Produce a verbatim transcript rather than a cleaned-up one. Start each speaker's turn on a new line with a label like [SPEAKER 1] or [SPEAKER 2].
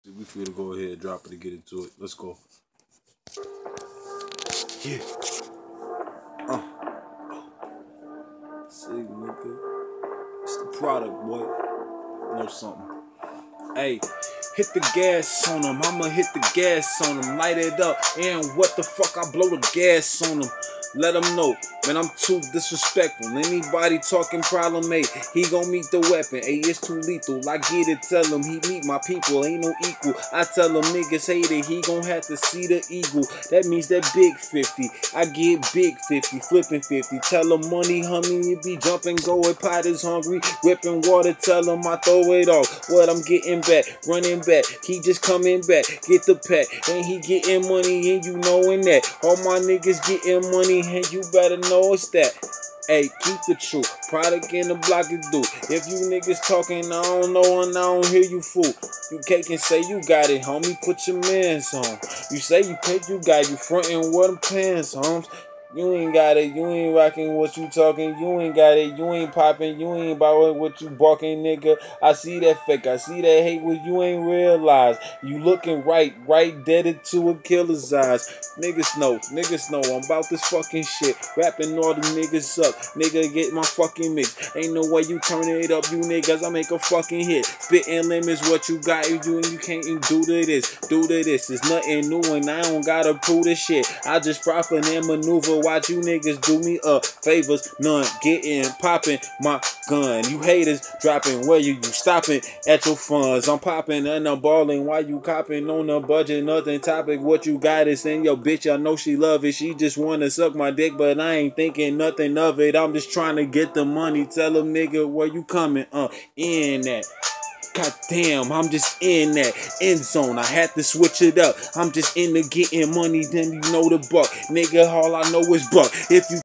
[SPEAKER 1] We finna go ahead and drop it and get into it. Let's go. Yeah. Uh. See, nigga. It's the product, boy. Know something. Hey, hit the gas on them. I'ma hit the gas on them. Light it up. And what the fuck? I blow the gas on them. Let them know, man, I'm too disrespectful. Anybody talking problem, hey, he gon' meet the weapon. Hey, it's too lethal. I get it, tell him he meet my people. Ain't no equal. I tell him niggas hate it. He gon' have to see the eagle. That means that big fifty. I get big fifty, flipping fifty. Tell him money, humming, you be jumping, going. Pot is hungry, whipping water. Tell him I throw it off. What I'm getting back, running back. He just coming back. Get the pack. And he getting money, and you knowing that. All my niggas getting money. And you better know it's that. Hey, keep the truth. Product in the block is due. If you niggas talking, I don't know and I don't hear you fool. You cake and say you got it, homie. Put your mans on. You say you cake, you got you frontin' with them pants, homes. You ain't got it, you ain't rocking what you talking, you ain't got it, you ain't popping, you ain't about what you barking, nigga. I see that fake, I see that hate what you ain't realize. You looking right, right deaded to a killer's eyes. Niggas know, niggas know I'm about this fucking shit. Rapping all the niggas up, nigga get my fucking mix. Ain't no way you turn it up, you niggas, I make a fucking hit. Spitting limits, what you got, you doing, you can't even do to this, do to this. It's nothing new and I don't gotta prove this shit. I just profit and maneuver. Watch you niggas do me up favors, none getting popping my gun. You haters dropping where you you stopping at your funds. I'm popping and I'm balling while you copping on a budget, nothing topic. What you got is in your bitch. I know she love it. She just wanna suck my dick, but I ain't thinking nothing of it. I'm just trying to get the money. Tell them nigga where you coming uh in that. God damn, I'm just in that end zone. I had to switch it up. I'm just into getting money, then you know the buck. Nigga, all I know is buck. If you